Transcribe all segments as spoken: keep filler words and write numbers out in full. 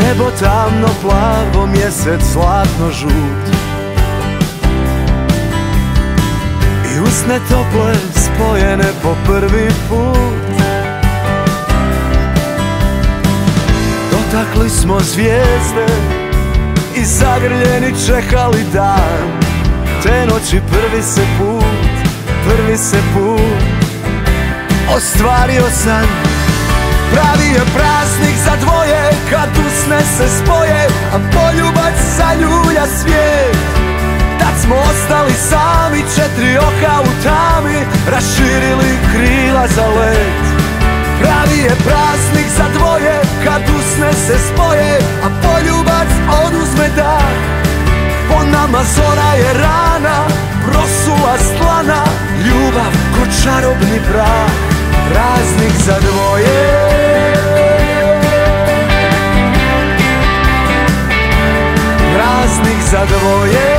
Nebo tamno plavo, mjesec zlatno žut i usne tople spojene po prvi put. Dotakli smo zvijezde i zagrljeni čekali dan. Te noći prvi se put, prvi se put ostvario san. Pravi je praznik za dvoje kad usne se spoje, a poljubac zaljulja svijet. Tad smo ostali sami, četiri oka u tami, raširili krila za let. Pravi je praznik za dvoje kad usne se spoje, a poljubac oduzme dah. Po nama zora je rana, prosula stlana, ljubav ko čarobni prah. Praznik za dvoje, praznik za dvoje.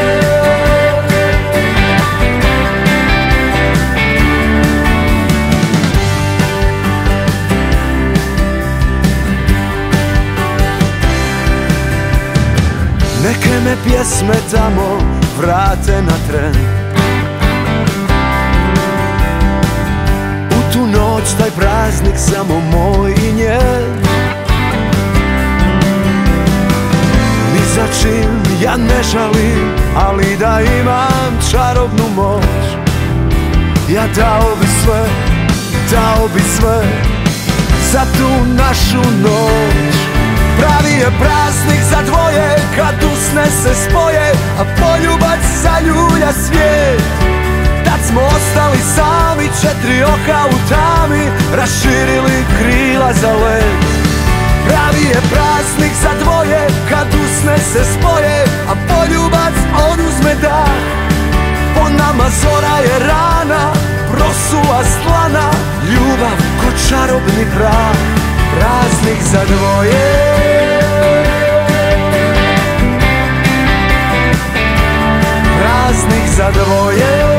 Neke me pjesme tamo vrate na tren. U tu noć taj praznik samo moj i njen. Ni za čim ja ne žalim, ali da imam čarobnu moć, ja dao bi sve, dao bi sve za tu našu noć. Pravi je praznik za dvoje kad usne se spoje, a poljubac zaljulja svijet. Tad smo ostali sami, četiri oka u tami, raširili krila za let. Pravi je praznik za dvoje kad usne se spoje, a poljubac oduzme dah. Po nama zora je rana, prosula stlana, ljubav ko čarobni prah. Praznik za dvoje, praznik za dvoje.